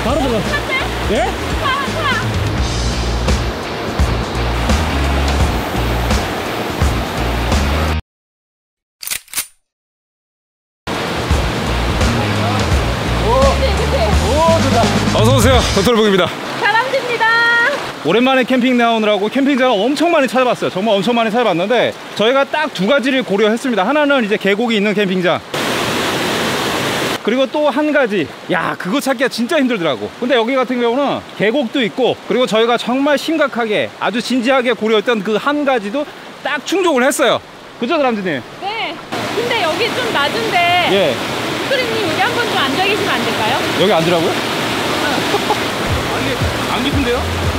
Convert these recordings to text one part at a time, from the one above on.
바로 들어가. 예? 어서오세요. 도토리북입니다. 다람쥐입니다. 오랜만에 캠핑 나오느라고 캠핑장을 엄청 많이 찾아봤어요. 정말 엄청 많이 찾아봤는데 저희가 딱 두 가지를 고려했습니다. 하나는 이제 계곡이 있는 캠핑장, 그리고 또 한 가지, 야 그거 찾기가 진짜 힘들더라고. 근데 여기 같은 경우는 계곡도 있고, 그리고 저희가 정말 심각하게 아주 진지하게 고려했던 그 한 가지도 딱 충족을 했어요. 그죠 다람쥐님? 네. 근데 여기 좀 낮은데. 예. 도토리님 여기 한 번 좀 앉아 계시면 안 될까요? 여기 앉으라고요? 아니 안 깊은데요?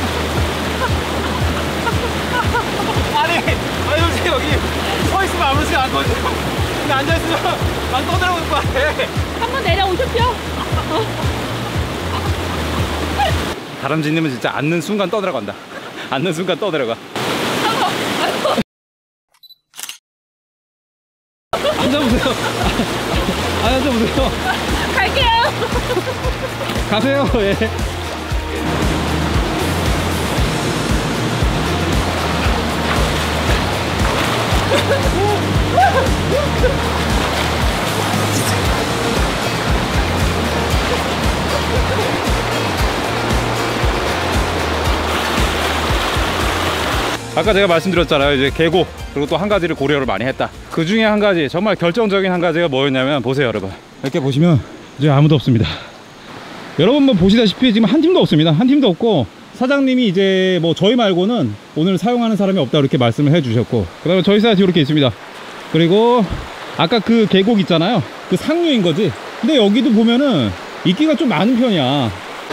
아니 솔직히 여기 서 있으면 아무렇지가 않거든요. 근데 앉아 있으면 막 떠들어올 것 같아. 한번 내려오십시오. 다람쥐님은 진짜 앉는 순간 떠들어간다. 앉는 순간 떠들어가. 앉아보세요. 앉아보세요. 갈게요. 가세요. 예. 아까 제가 말씀드렸잖아요. 이제 계곡, 그리고 또 한 가지를 고려를 많이 했다. 그 중에 한 가지, 정말 결정적인 한 가지가 뭐였냐면, 보세요 여러분. 이렇게 보시면 이제 아무도 없습니다. 여러분 뭐 보시다시피 지금 한 팀도 없습니다. 한 팀도 없고, 사장님이 이제 뭐 저희 말고는 오늘 사용하는 사람이 없다 이렇게 말씀을 해 주셨고, 그 다음에 저희 사이트 이렇게 있습니다. 그리고 아까 그 계곡 있잖아요. 그 상류인 거지. 근데 여기도 보면은 이끼가 좀 많은 편이야.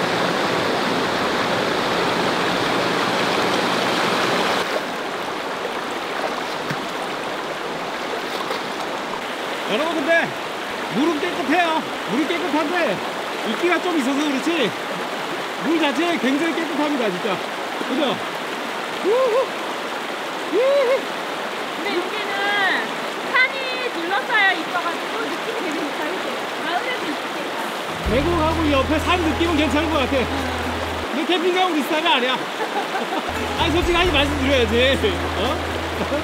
여러분 근데 물은 깨끗해요. 물이 깨끗한데 이끼가 좀 있어서 그렇지 물 자체 굉장히 깨끗합니다 진짜. 그죠? 근데 여기는 산이 둘러싸여 있어가지고 느낌이 되게 좋아요. 마을에도 있겠다. 계곡하고 이 옆에 산 느낌은 괜찮은 것 같아. 근데 캠핑장 우리 스타일은 아니야. 아니 솔직하게 말씀드려야지. 어?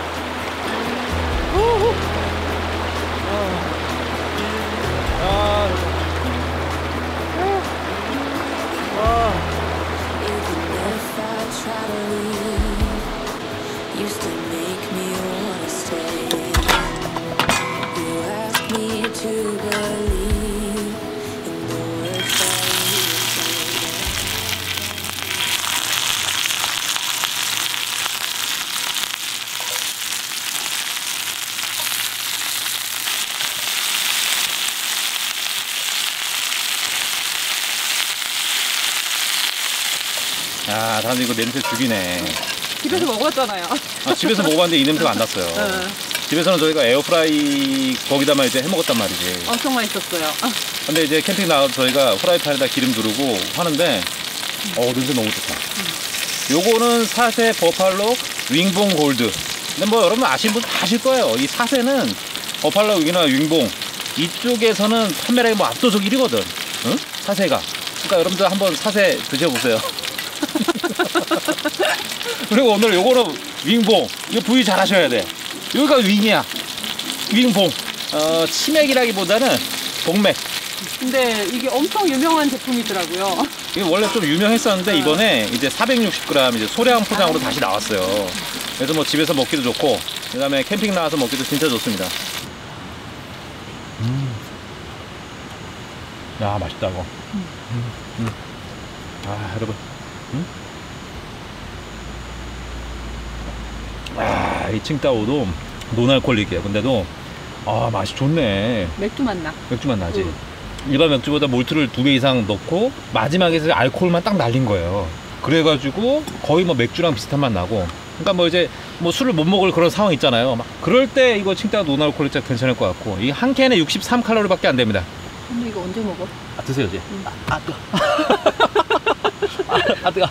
아, 다들 이거 냄새 죽이네. 집에서 먹었잖아요. 아, 집에서 먹어봤는데 이 냄새가 안 났어요. 집에서는 저희가 에어프라이 거기다만 이제 해 먹었단 말이지. 엄청 맛있었어요. 근데 이제 캠핑 나가서 저희가 후라이팬에다 기름 두르고 하는데 냄새 너무 좋다. 요거는 사세 버팔로 윙봉 골드. 근데 뭐 여러분 아시는 분 다 아실 거예요. 이 사세는 버팔로 윙이나 윙봉 이쪽에서는 판매량이 뭐 압도적 1위거든. 응? 사세가. 그러니까 여러분들 한번 사세 드셔보세요. 그리고 오늘 요거는 윙봉. 이거 부위 잘 하셔야 돼. 여기가 윙이야. 윙봉. 치맥이라기보다는 동맥. 근데 이게 엄청 유명한 제품이더라고요. 이게 원래 좀 유명했었는데 이번에 이제 460g 이제 소량 포장으로 다시 나왔어요. 그래서 뭐 집에서 먹기도 좋고, 그 다음에 캠핑 나와서 먹기도 진짜 좋습니다. 야, 맛있다 이거. 아, 여러분. 아, 이 칭따오도 노알콜릭이야. 근데도 맛이 좋네. 맥주 맛 나. 맥주 맛 나지. 일반 맥주보다 몰트를 2배 이상 넣고 마지막에 알코올만 딱 날린 거예요. 그래가지고 거의 뭐 맥주랑 비슷한 맛 나고. 그러니까 뭐 이제 뭐 술을 못 먹을 그런 상황 있잖아요. 막 그럴 때 이거 칭따오 노알콜릭 진짜 괜찮을 것 같고, 이 한 캔에 63칼로리밖에 안 됩니다. 근데 이거 언제 먹어? 아, 드세요 이제. 뜨거. 뜨거.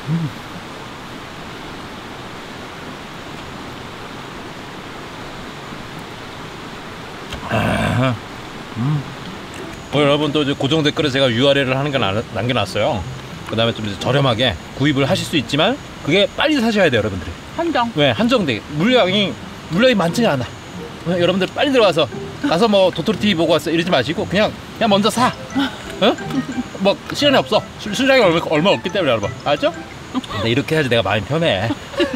여러분 또 이제 고정 댓글에 제가 URL을 하는 거 남겨놨어요. 그 다음에 좀 이제 저렴하게 구입을 하실 수 있지만 그게 빨리 사셔야 돼요, 여러분들이. 한정. 왜? 한정돼. 물량이 많지가 않아. 여러분들 빨리 들어가서 가서 뭐 도토리 TV 보고 왔어 이러지 마시고 그냥 먼저 사. 어? 뭐 시간이 없어. 수량이 얼마 없기 때문에 여러분. 알죠? 근데 이렇게 해야지 내가 마음이 편해.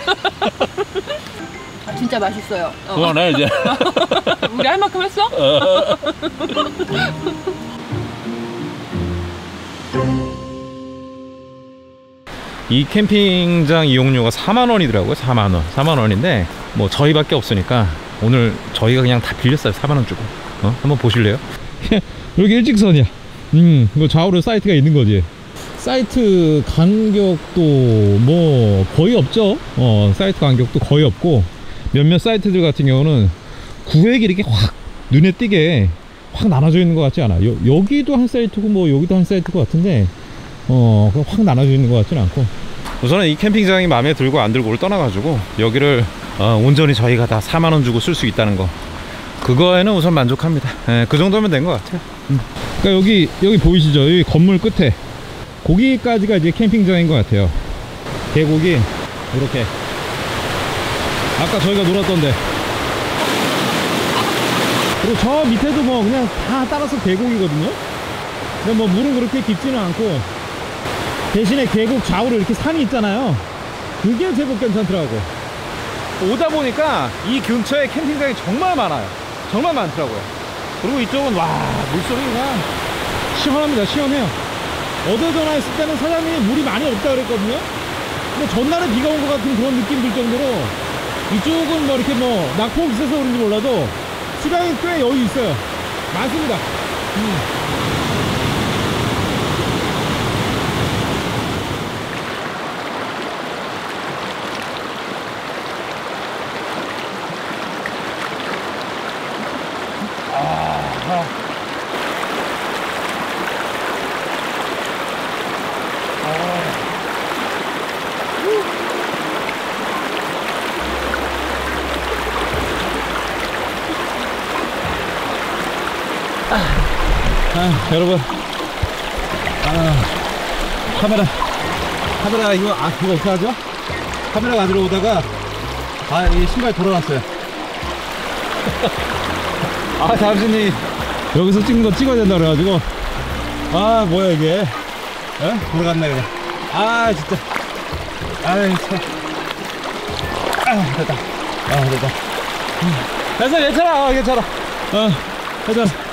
아, 진짜 맛있어요. 그만해 이제. 우리 할 만큼 했어? 이 캠핑장 이용료가 4만 원이더라고요. 4만 원. 4만 원인데 뭐 저희밖에 없으니까 오늘 저희가 그냥 다 빌렸어요. 4만 원 주고. 한번 보실래요? 여기 일직선이야. 이거 좌우로 사이트가 있는 거지. 사이트 간격도 뭐 거의 없죠. 사이트 간격도 거의 없고 몇몇 사이트들 같은 경우는 구획이 이렇게 확 눈에 띄게 확 나눠져 있는 것 같지 않아. 여기도 한 사이트고 뭐 여기도 한 사이트 것 같은데 확 나눠져 있는 것 같지는 않고, 우선은 이 캠핑장이 마음에 들고 안 들고를 떠나가지고 여기를 온전히 저희가 다 4만 원 주고 쓸 수 있다는 거, 그거에는 우선 만족합니다. 그 정도면 된 것 같아요. 그러니까 여기 보이시죠? 여기 건물 끝에 거기까지가 이제 캠핑장인 것 같아요. 계곡이 이렇게 아까 저희가 놀았던데, 그리고 저 밑에도 뭐 그냥 다 따라서 계곡이거든요. 근데 뭐 물은 그렇게 깊지는 않고 대신에 계곡 좌우로 이렇게 산이 있잖아요. 그게 제법 괜찮더라고. 오다 보니까 이 근처에 캠핑장이 정말 많아요. 정말 많더라고요. 그리고 이쪽은 와, 물속이 그냥 시원합니다. 시원해요. 어제 전화했을 때는 사장님이 물이 많이 없다 그랬거든요. 근데 전날에 비가 온 것 같은 그런 느낌 들 정도로 이쪽은 뭐 이렇게 뭐 낙폭이 있어서 그런지 몰라도 수량이 꽤 여유 있어요. 많습니다. 여러분, 카메라 이거 어떡하죠? 카메라 가지러 오다가 이 신발 돌아갔어요. 잠시니 여기서 찍는 거 찍어야 된다 그래가지고 뭐야 이게? 돌아갔네 그냥. 진짜. 참. 됐다. 됐다. 괜찮아. 괜찮아. 괜찮아.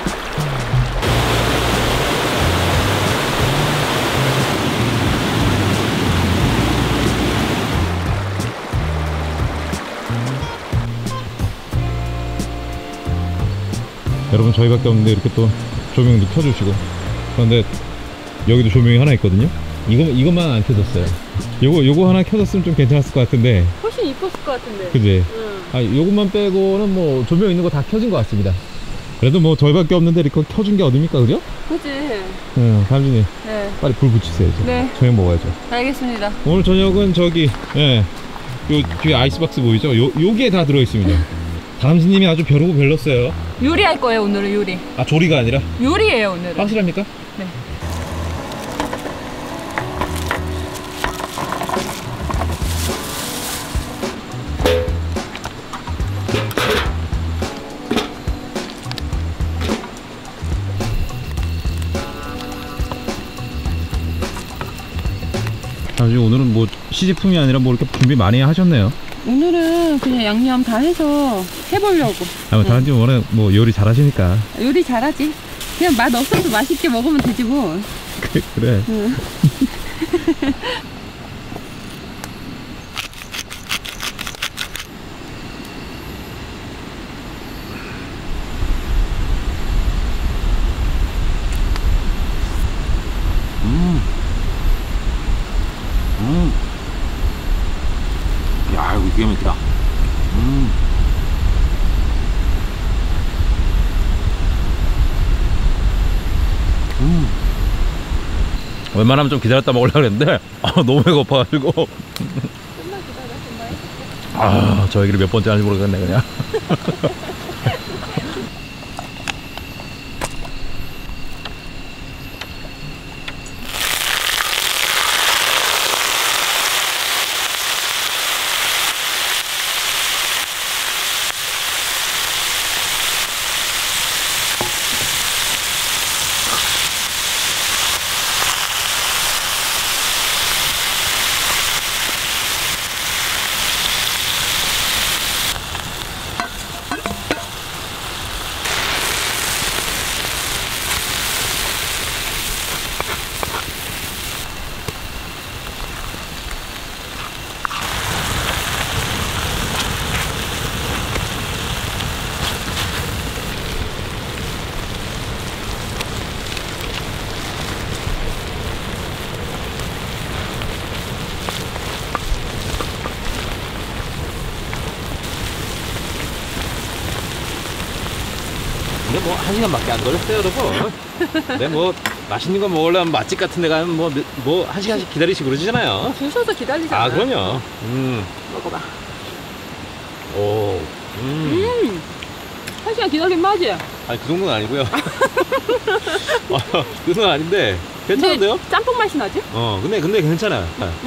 여러분, 저희밖에 없는데 이렇게 또 조명도 켜주시고, 그런데 여기도 조명이 하나 있거든요. 이것만 안 켜졌어요. 요거 하나 켜졌으면 좀 괜찮았을 것 같은데. 훨씬 이뻤을 것 같은데. 그지? 응. 요것만 빼고는 뭐 조명 있는 거 다 켜진 것 같습니다. 그래도 뭐 저희밖에 없는데 이렇게 켜준 게 어딥니까, 그죠? 그치? 담진이. 네. 빨리 불 붙이세요. 이제. 네. 저녁 먹어야죠. 알겠습니다. 오늘 저녁은 저기, 요 뒤에 아이스박스 보이죠? 요게 다 들어있습니다. 다람쥐님이 아주 벼르고 별렀어요. 요리할 거예요, 오늘은 요리. 조리가 아니라? 요리예요, 오늘은. 확실합니까? 네. 사실 오늘은 뭐 시제품이 아니라 뭐 이렇게 준비 많이 하셨네요. 오늘은 그냥 양념 다 해서 해보려고. 다람쥐 워낙 뭐 요리 잘하시니까. 요리 잘하지. 그냥 맛 없어도 맛있게 먹으면 되지 뭐. 그래. 응. 야, 이거 기가 막히다. 웬만하면 좀 기다렸다 먹으려고 했는데 너무 배고파가지고 좀만 기다려, 좀만. 저 얘기를 몇 번째 하는지 모르겠네 그냥. 근데 뭐 1시간밖에 안 걸렸어요 여러분. 근데 뭐 맛있는 거 먹으려면 맛집 같은 데 가면 뭐 1시간씩 기다리시고 그러시잖아요. 줄 서서 기다리잖아. 아 그럼요. 먹어봐. 오. 1시간 기다린 맛이. 아니 그 정도는 아니고요. 그 정도는 아닌데 괜찮은데요? 근데 짬뽕 맛이 나지? 근데 괜찮아요.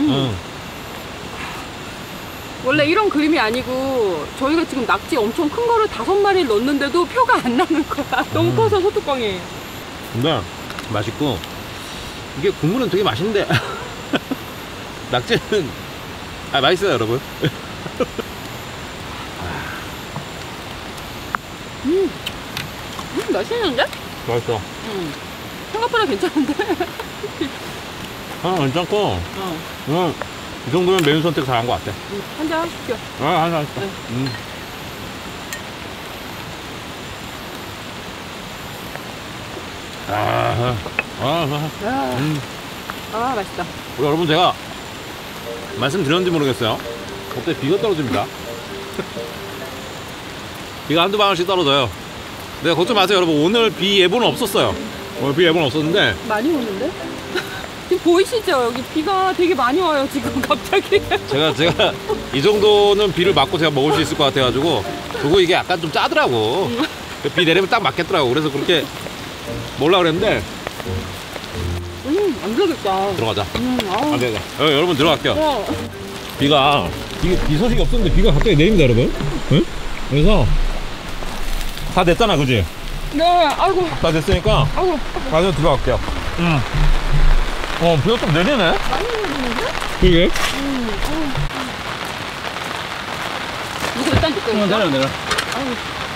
원래 이런 그림이 아니고 저희가 지금 낙지 엄청 큰 거를 5마리를 넣었는데도 표가 안 나는 거야. 너무 커서 소뚜껑이. 근데 맛있고 이게 국물은 되게 맛있는데 낙지는 맛있어요 여러분. 맛있는데? 맛있어. 생각보다 괜찮은데? 괜찮고 이 정도면 메뉴 선택 잘한 것 같아. 한잔 하십시오. 한잔 하시죠. 맛있다. 우리 여러분 제가 말씀드렸는지 모르겠어요. 갑자기 비가 떨어집니다. 비가 한두 방울씩 떨어져요. 네, 걱정 마세요 여러분. 오늘 비 예보는 없었어요. 오늘 비 예보는 없었는데 많이 오는데? 지금 보이시죠? 여기 비가 되게 많이 와요 지금 갑자기. 제가 이 정도는 비를 맞고 제가 먹을 수 있을 것 같아가지고 그거 이게 약간 좀 짜더라고. 비 내리면 딱 맞겠더라고. 그래서 그렇게 먹으려고 그랬는데 안 되겠다. 들어가자. 아우. 안 돼. 여러분 들어갈게요. 비 소식이 없었는데 비가 갑자기 내립니다 여러분. 응? 그래서 다 됐잖아 그지? 네, 아이고. 다 됐으니까 아이고. 가서 들어갈게요. 비가 좀 내리네. 많이 내리는데? 그게? 이거 일단 듣고 있어. 내려. 아이고.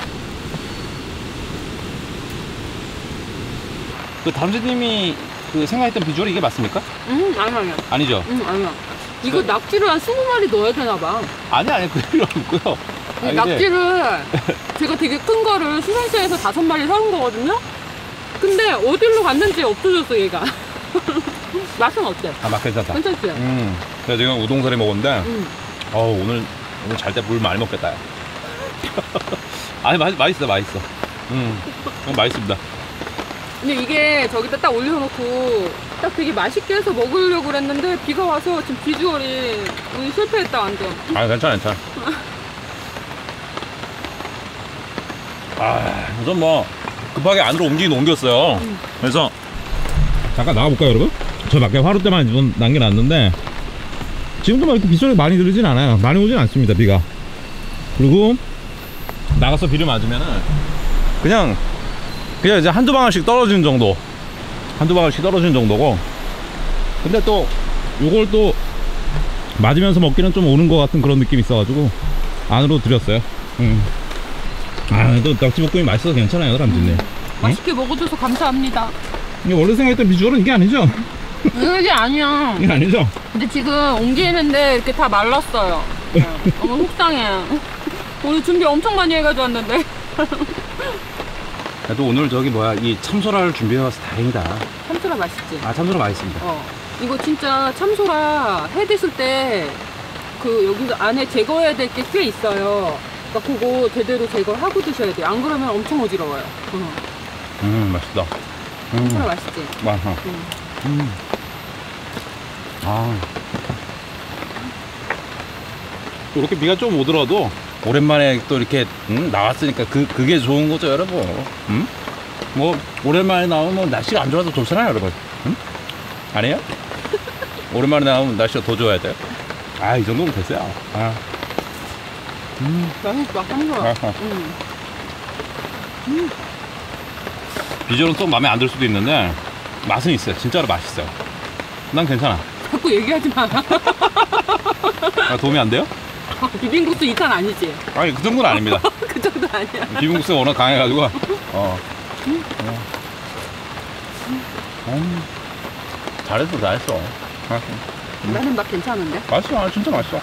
그 담수님이 그 생각했던 비주얼이 이게 맞습니까? 아니야. 아니죠? 아니야. 이거 낙지를 한 20마리 넣어야 되나 봐. 아니 그 필요 없고요. 이 낙지를 제가 되게 큰 거를 수산시장에서 5마리 사온 거거든요? 근데 어디로 갔는지 없어졌어 얘가. 맛은 어때? 맛 괜찮다. 괜찮지? 제가 지금 우동사리 먹었는데 오늘 잘 때 물 많이 먹겠다. 아니 맛있어. 맛있습니다. 근데 이게 저기다 딱 올려놓고 딱 되게 맛있게 해서 먹으려고 그랬는데 비가 와서 지금 비주얼이 우리 실패했다 완전. 괜찮아. 우선 뭐 급하게 안으로 옮겼어요. 그래서 잠깐 나가볼까요 여러분? 저 밖에 화롯대만 좀 남겨놨는데 지금도 막 이렇게 빗소리 많이 들리진 않아요. 많이 오진 않습니다 비가. 그리고 나가서 비를 맞으면은 그냥 이제 한두 방울씩 떨어지는 정도. 정도고. 근데 또 요걸 또 맞으면서 먹기는 좀 오는 것 같은 그런 느낌이 있어가지고 안으로 들였어요. 또 낙지볶음이 맛있어서 괜찮아요 남진네. 맛있게 먹어줘서 감사합니다. 이게 원래 생각했던 비주얼은 이게 아니죠? 이게 아니야. 이게 아니죠? 근데 지금 옮기는데 이렇게 다 말랐어요. 너무 속상해. 오늘 준비 엄청 많이 해가지고 왔는데. 나도 오늘 이 참소라를 준비해와서 다행이다. 참소라 맛있지? 참소라 맛있습니다. 이거 진짜 참소라 해 드실 때 여기 안에 제거해야 될 게 꽤 있어요. 그러니까 그거 제대로 제거하고 드셔야 돼요. 안 그러면 엄청 어지러워요. 맛있다. 참소라 맛있지? 맛있어. 아. 이렇게 비가 좀 오더라도 오랜만에 또 이렇게 나왔으니까 그게 좋은 거죠, 여러분. 뭐 오랜만에 나오면 날씨가 안 좋아도 좋잖아요, 여러분. 아니에요? 오랜만에 나오면 날씨가 더 좋아야 돼요. 아, 이 정도면 됐어요. 아. 맛있다, 참소라. 아하. 비주얼은 좀 마음에 안 들 수도 있는데 맛은 있어요. 진짜로 맛있어요. 난 괜찮아. 자꾸 얘기하지 마. 아, 도움이 안 돼요? 비빔국수 2탄 아니지? 아니, 그 정도는 아닙니다. 그 정도 아니야. 비빔국수가 워낙 강해가지고. 잘했어, 잘했어. 나는 맛 괜찮은데? 맛있어, 아, 진짜 맛있어.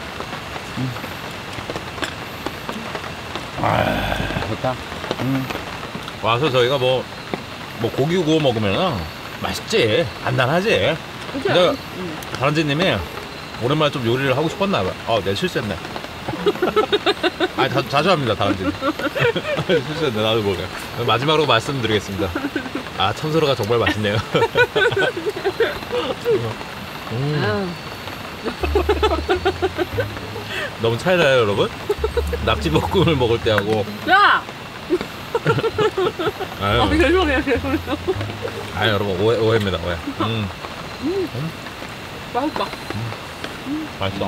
아, 좋다. 와서 저희가 뭐 고기 구워 먹으면 맛있지, 간단하지. 근데 다른지님이 오랜만에 좀 요리를 하고 싶었나 봐. 내가 실수했네. 아, 자주 합니다, 다른지님. 실수했네, 나도 먹어요. 마지막으로 말씀드리겠습니다. 아, 참소라가 정말 맛있네요. 너무 차이 나요, 여러분? 낙지볶음을 먹을 때하고. 야! 아유, 죄송해요. 여러분, 오해입니다, 오해. 맛있다. 맛있어.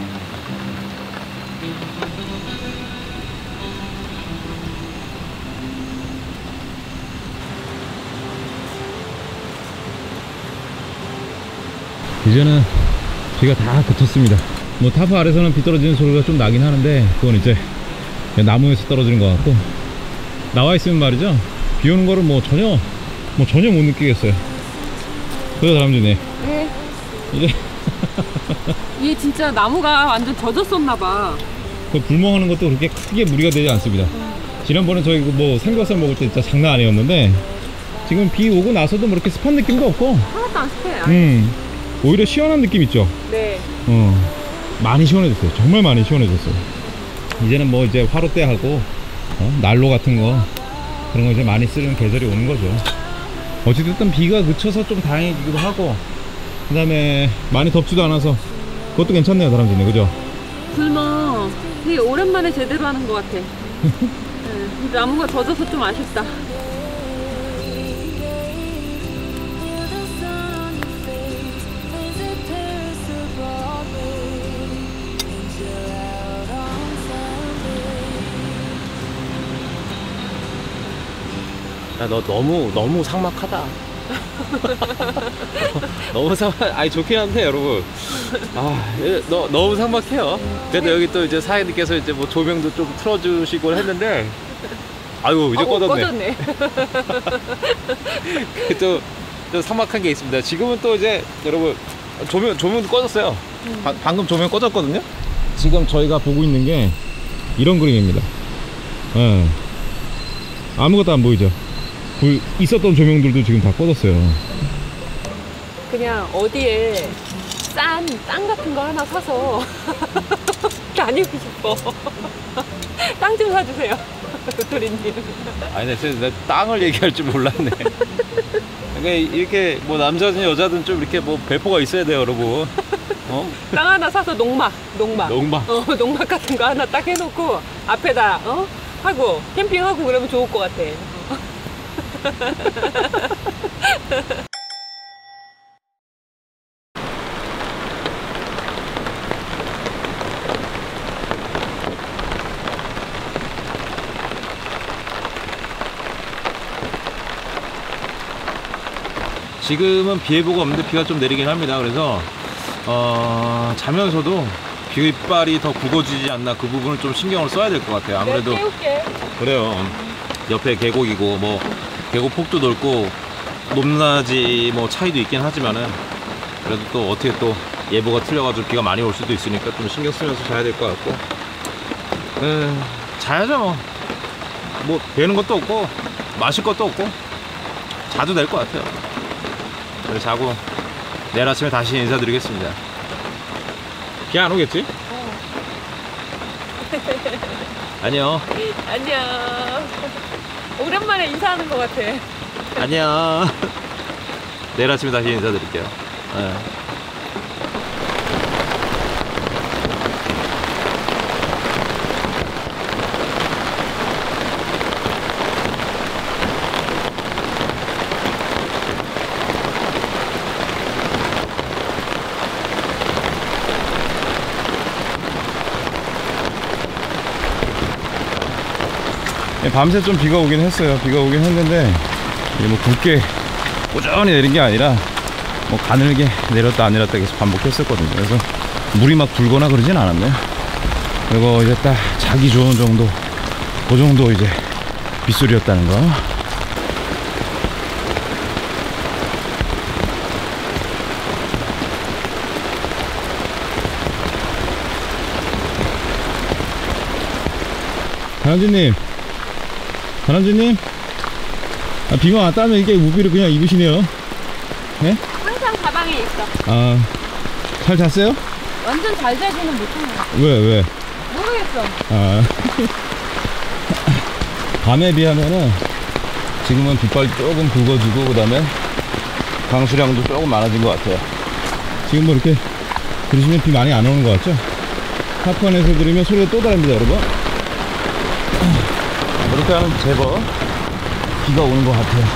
이제는 비가 다 그쳤습니다. 뭐 타프 아래서는 비 떨어지는 소리가 좀 나긴 하는데 그건 이제 나무에서 떨어지는 것 같고, 나와 있으면 말이죠, 비 오는 거를 전혀 못 느끼겠어요. 그래서 다람쥐네. 네. 이제 이게 진짜 나무가 완전 젖었었나봐. 그 불멍하는 것도 그렇게 크게 무리가 되지 않습니다. 지난번에 저희 뭐 삼겹살 먹을 때 진짜 장난 아니었는데, 지금 비 오고 나서도 뭐 이렇게 습한 느낌도 없고, 하나도 안 습해. 오히려 시원한 느낌 있죠. 네. 많이 시원해졌어요. 정말 많이 시원해졌어요. 이제는 뭐 이제 화롯대 하고 난로 같은 거, 그런 거 이제 많이 쓰는 계절이 오는 거죠. 어찌됐든 비가 그쳐서 좀 다행이기도 하고, 그 다음에 많이 덥지도 않아서 그것도 괜찮네요, 다람쥐네. 그죠? 불멍 되게 오랜만에 제대로 하는 것 같아. 네. 근데 나무가 젖어서 좀 아쉽다. 야, 너 너무 삭막하다. 너무 아니 좋긴 한데 여러분. 너 너무 삭막해요. 그래도 여기 또 이제 사장님께서 이제 뭐 조명도 좀 틀어주시고 했는데, 아유 이제 꺼졌네. 좀 삭막한 게 있습니다. 지금은 또 이제 여러분 조명도 꺼졌어요. 방금 조명 꺼졌거든요. 지금 저희가 보고 있는 게 이런 그림입니다. 아무것도 안 보이죠? 있었던 조명들도 지금 다 꺼졌어요. 그냥 어디에 싼 땅 같은 거 하나 사서 다니고 싶어. 땅 좀 사주세요, 도토리님. 아니, 내 땅을 얘기할 줄 몰랐네. 그러니까 이렇게 뭐 남자든 여자든 좀 이렇게 뭐 배포가 있어야 돼요, 여러분. 땅 하나 사서 농막. 농막 같은 거 하나 딱 해놓고 앞에다 하고 캠핑하고 그러면 좋을 것 같아. 지금은 비 예보가 없는데 비가 좀 내리긴 합니다. 그래서 자면서도 빗발이 더 굵어지지 않나, 그 부분을 좀 신경을 써야 될 것 같아요. 아무래도 내가 깨울게. 그래요. 옆에 계곡이고 뭐 계곡 폭도 넓고 높낮이 뭐 차이도 있긴 하지만은, 그래도 또 어떻게 또 예보가 틀려가지고 비가 많이 올 수도 있으니까 좀 신경 쓰면서 자야 될 것 같고, 자야죠. 뭐 배는 것도 없고 마실 것도 없고 자도 될 것 같아요. 그래서 자고 내일 아침에 다시 인사드리겠습니다. 비 안 오겠지? 안녕. 안녕. 오랜만에 인사하는 것 같아. 안녕. 내일 아침에 다시 인사드릴게요. 밤새 좀 비가 오긴 했어요. 비가 오긴 했는데 이게 뭐 굵게 꾸준히 내린 게 아니라 뭐 가늘게 내렸다 안 내렸다 계속 반복했었거든요. 그래서 물이 막 불거나 그러진 않았네요. 그리고 이제 딱 자기 좋은 정도, 그 정도 이제 빗소리였다는 거. 다람쥐님, 다람쥐님, 비가 왔다면 이게 우비를 그냥 입으시네요. 네? 항상 가방에 있어. 아, 잘 잤어요? 완전 잘 자지는 못하는 거. 왜? 모르겠어. 아, 밤에 비하면은 지금은 빗발이 조금 굵어지고 그 다음에 강수량도 조금 많아진 것 같아요. 지금 뭐 이렇게 들으시면 비 많이 안 오는 것 같죠? 하프 안에서 들으면 소리가 또 다릅니다, 여러분. 이렇게 하면 제법 비가 오는 것 같아요.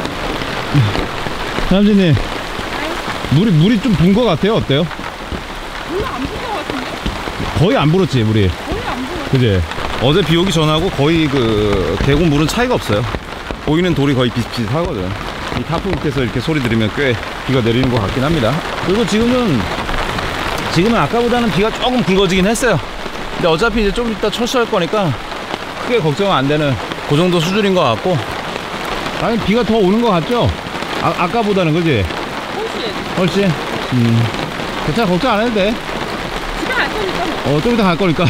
사람쥐님, 물이 좀 분 것 같아요? 어때요? 별로 안 부은 것 같은데? 거의 안 불었지, 물이. 거의 안 부어. 그지? 어제 비 오기 전하고 거의 그 계곡 물은 차이가 없어요. 보이는 돌이 거의 비슷비슷하거든. 이 타프 밑에서 이렇게 소리 들으면 꽤 비가 내리는 것 같긴 합니다. 그리고 지금은 아까보다는 비가 조금 굵어지긴 했어요. 근데 어차피 이제 좀 이따 철수할 거니까 크게 걱정은 안 되는 그 정도 수준인 것 같고. 아니, 비가 더 오는 것 같죠? 아까보다는, 그지? 훨씬? 괜찮아, 걱정 안 해도 돼. 집에 갈 거니까 뭐. 좀 이따 갈 거니까.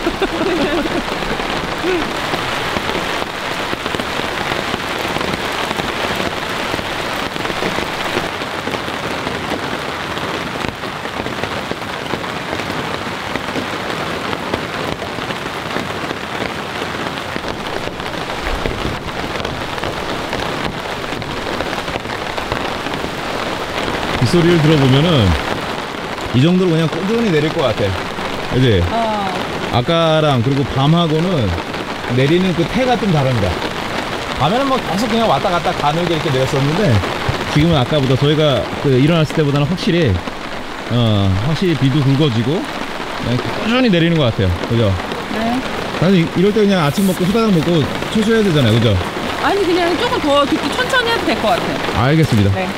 빗소리를 들어보면은 이 정도로 그냥 꾸준히 내릴 것 같아. 그지? 아까랑 그리고 밤하고는 내리는 그 태가 좀 다릅니다. 밤에는 뭐 계속 그냥 왔다 갔다 가늘게 이렇게 내렸었는데 지금은 아까보다 저희가 그 일어났을 때보다는 확실히 비도 굵어지고 그냥 꾸준히 내리는 것 같아요. 그죠? 네. 사실 이럴 때 그냥 아침 먹고 후다닥 먹고 철수해야 되잖아요. 그죠? 아니, 그냥 조금 더 듣고 천천히 해도 될 것 같아요. 알겠습니다. 네.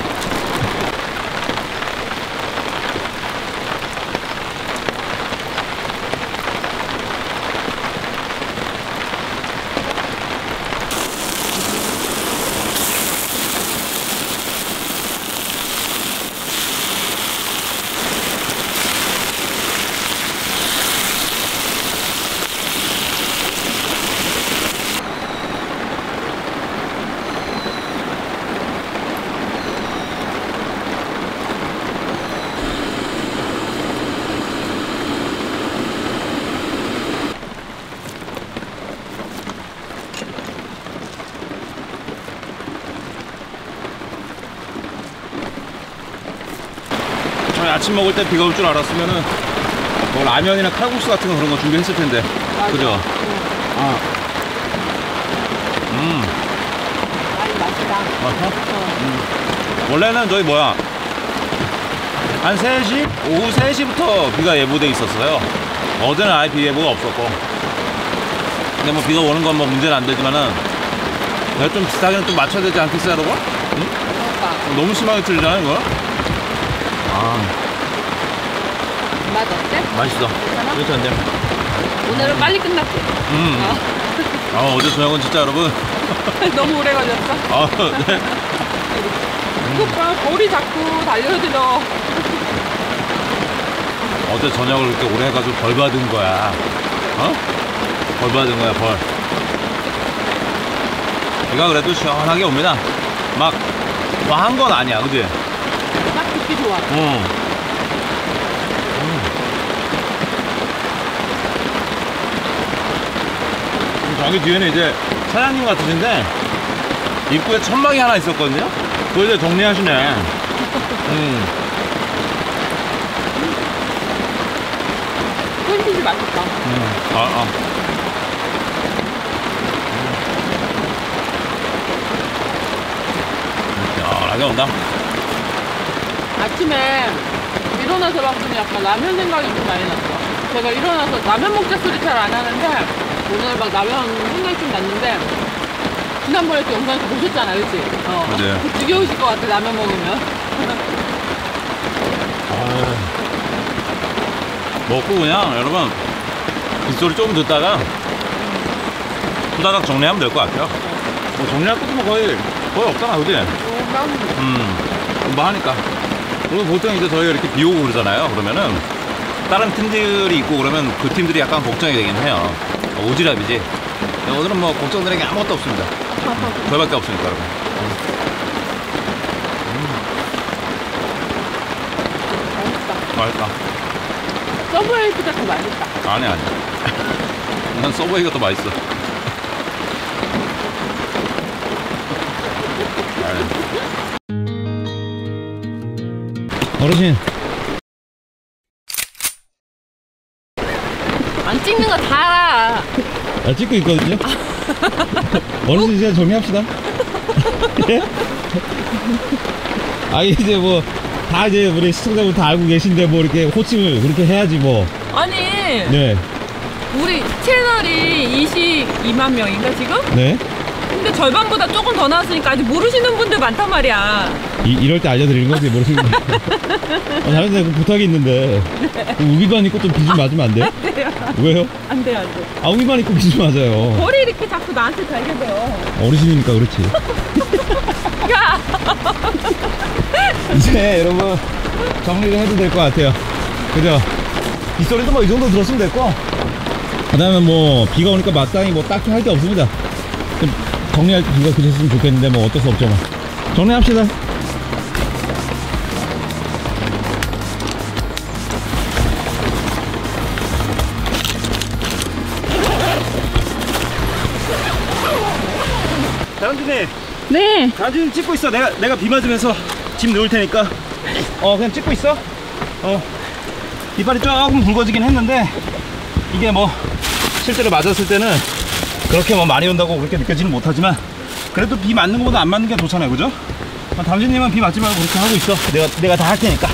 아침 먹을 때 비가 올 줄 알았으면은 뭐 라면이나 칼국수 같은 거 그런 거 준비했을 텐데. 맞아. 그죠? 아니, 맛있다. 맞아? 원래는 저희 한 3시? 오후 3시부터 비가 예보돼 있었어요. 어제는 아예 비 예보가 없었고. 근데 뭐 비가 오는 건 뭐 문제는 안 되지만은 내가 좀 비슷하게는 좀 맞춰야 되지 않겠어요, 여러분? 응? 그러니까. 너무 심하게 틀리잖아요, 이거? 맛 어때? 맛있어. 괜찮아? 괜찮은데? 오늘은 빨리 끝났지? 어제 저녁은 진짜 여러분. 너무 오래 걸렸어? 네. 그니까 벌이 자꾸 달려들어. 어제 저녁을 그렇게 오래 해가지고 벌 받은 거야. 벌 받은 거야, 벌. 비가 그래도 시원하게 옵니다. 막 한 건 아니야, 그지? 딱 듣기 좋아. 저기 뒤에는 이제 사장님 같으신데 입구에 천막이 하나 있었거든요. 그거 이제 정리하시네. 햄치즈 맛있다. 시원하게 온다. 아침에 일어나서 봤더니 약간 라면 생각이 좀 많이 났어. 제가 일어나서 라면 먹자 소리 잘 안 하는데 오늘 막 라면 생각이 좀 났는데 지난번에 또 영상에서 보셨잖아, 그치? 맞아요. 지겨우실 것 같아, 라면 먹으면. 먹고 그냥 여러분 빗소리 조금 듣다가 후다닥 정리하면 될 것 같아요. 뭐 정리할 것도 뭐 거의 없잖아, 그지? 뭐 하니까. 그리고 보통 이제 저희가 이렇게 비 오고 그러잖아요. 그러면은 다른 팀들이 있고 그러면 그 팀들이 약간 걱정이 되긴 해요. 오지랖이지. 오늘은 뭐 걱정되는 게 아무것도 없습니다. 저희밖에 없으니까, 여러분. 맛있다. 서브웨이보다 더 맛있다. 아니. 난 서브웨이가 더 맛있어. 어르신. 안 찍는 거 다. 찍고 있거든요. 어르신 이제 정리합시다. 예? 아 이제 뭐 다 이제 우리 시청자분 다 알고 계신데 뭐 이렇게 호칭을 그렇게 해야지 뭐. 아니, 네. 우리 채널이 22만 명인가 지금? 네. 근데 절반보다 조금 더 나왔으니까 아직 모르시는 분들 많단 말이야. 이럴 때 알려드리는 거지 모르시는 거. 다른 데 부탁이 있는데 우비만 입고 좀 비 좀 맞으면 안 돼요? 안 돼요. 왜요? 안 돼요, 안 돼. 아 우비만 입고 비 좀 맞아요. 머리 이렇게 자꾸 나한테 달게 돼요. 어르신이니까 그렇지. 야! 이제 여러분 정리를 해도 될 것 같아요. 그죠? 빗소리도 뭐 이 정도 들었으면 됐고, 그 다음에 뭐 비가 오니까 마땅히 뭐 딱히 할 게 없습니다. 좀 정리할 때 비가 그쳤으면 좋겠는데 뭐 어쩔 수 없죠. 뭐. 정리합시다. 다람쥐님, 네. 다람쥐님 찍고 있어. 내가 비 맞으면서 짐 넣을 테니까 그냥 찍고 있어. 이빨이 조금 붉어지긴 했는데 이게 뭐 실제로 맞았을 때는 그렇게 뭐 많이 온다고 그렇게 느껴지는 못하지만 그래도 비 맞는 것보다 안 맞는 게 좋잖아요, 그죠? 담주님은 비 맞지 말고 그렇게 하고 있어. 내가 다 할 테니까.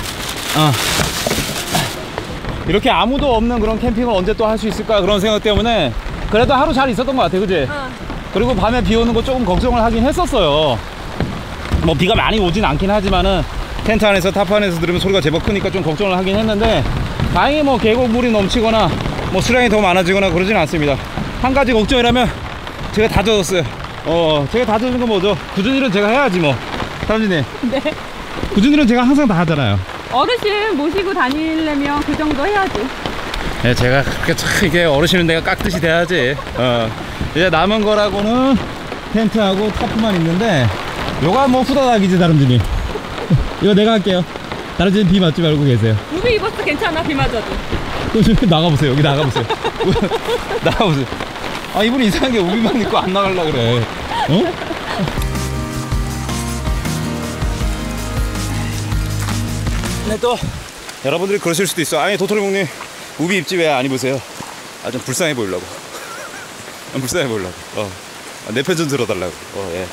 이렇게 아무도 없는 그런 캠핑을 언제 또 할 수 있을까 그런 생각 때문에 그래도 하루 잘 있었던 것 같아, 그지? 그리고 밤에 비 오는 거 조금 걱정을 하긴 했었어요. 뭐 비가 많이 오진 않긴 하지만은 텐트 안에서 타프 안에서 들으면 소리가 제법 크니까 좀 걱정을 하긴 했는데 다행히 뭐 계곡물이 넘치거나 뭐 수량이 더 많아지거나 그러진 않습니다. 한 가지 걱정이라면 제가 다 젖었어요. 제가 다 젖은 건 뭐죠? 굳은 일은 제가 해야지 뭐. 다람쥐님. 네. 굳은 일은 제가 항상 다 하잖아요. 어르신 모시고 다니려면 그 정도 해야지. 네, 제가 그렇게 참 이게 어르신은 내가 깍듯이 돼야지. 이제 남은 거라고는 텐트하고 타프만 있는데 요가 뭐 후다닥이지, 다람쥐님. 이거 내가 할게요. 다람쥐님 비 맞지 말고 계세요. 우비 입었어, 괜찮아, 비 맞아도. 나가보세요. 여기 나가보세요. 나가보세요. 아, 이분 이상한 게 우비만 입고 안 나가려 그래. 근데 또 여러분들이 그러실 수도 있어. 아니, 도토리묵님 우비 입지 왜 안 입으세요? 좀 불쌍해 보이려고. 불쌍해 보이려고. 내 편 좀 들어달라고. 예.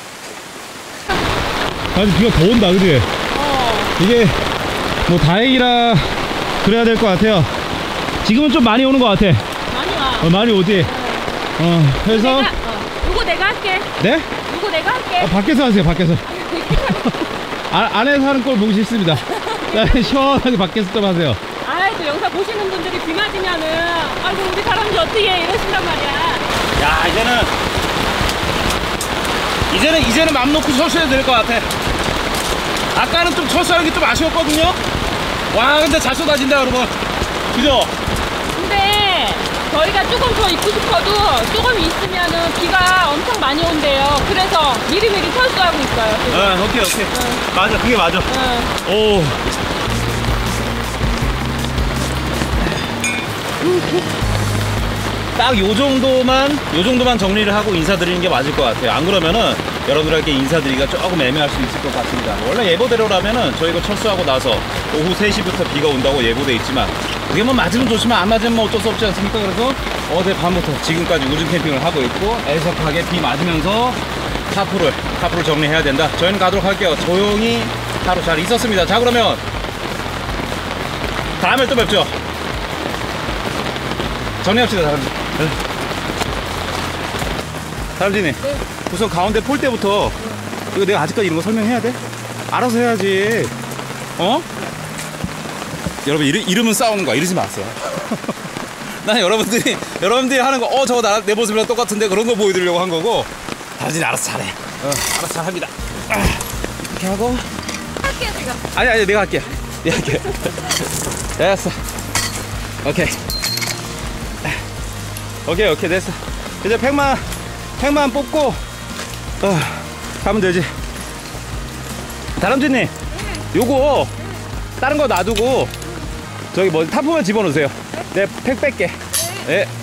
아직 비가 더 온다, 그지? 이게 뭐 다행이라 그래야 될 것 같아요. 지금은 좀 많이 오는 것 같아. 많이 와. 많이 오지? 그래서 이거 내가 할게. 네? 이거 내가 할게. 밖에서 하세요, 밖에서. 안에서 하는 걸 보기 싫습니다. 시원하게 밖에서 좀 하세요. 아이고, 영상 보시는 분들이 비 맞으면은 아이고 우리 사람들 어떻게 해 이러신단 말이야. 야, 이제는 맘 놓고 철수해야 될 것 같아. 아까는 좀 철수하는 게 좀 아쉬웠거든요. 와, 근데 잘 쏟아진다, 여러분. 그죠? 근데 저희가 조금 더 입고 싶어도 조금 있으면은 비가 엄청 많이 온대요. 그래서 미리미리 철수하고 있어요. 오케이. 맞아, 그게 맞아. 오. 딱 요 정도만 정리를 하고 인사드리는 게 맞을 것 같아요. 안 그러면은 여러분들에게 인사드리기가 조금 애매할 수 있을 것 같습니다. 원래 예보대로라면은 저희가 철수하고 나서 오후 3시부터 비가 온다고 예보돼 있지만 그게 뭐 맞으면 좋지만 안 맞으면 뭐 어쩔 수 없지 않습니까? 그래서 어제 밤부터 지금까지 우중 캠핑을 하고 있고 애석하게 비 맞으면서 타프를 정리해야 된다. 저희는 가도록 할게요. 조용히 하루 잘 있었습니다. 자, 그러면 다음에 또 뵙죠. 정리합시다, 사람들. 다람쥐님, 네. 우선 가운데 폴대부터 이거 내가 아직까지 이런 거 설명해야 돼? 알아서 해야지. 어? 여러분 이름은 싸우는 거야. 이러지 마세요. 난 여러분들이 하는 거 저거 내 모습이랑 똑같은데 그런 거 보여드리려고 한 거고, 다람쥐는 알아서 잘해. 알아서 잘합니다. 이렇게 하고 할게요, 제가. 아니 내가 할게. 됐어. 오케이 됐어. 이제 팩만 뽑고 가면 되지. 다람쥐님, 요거 다른 거 놔두고 저기 타프만 집어넣으세요. 내 팩 뺄게. 네.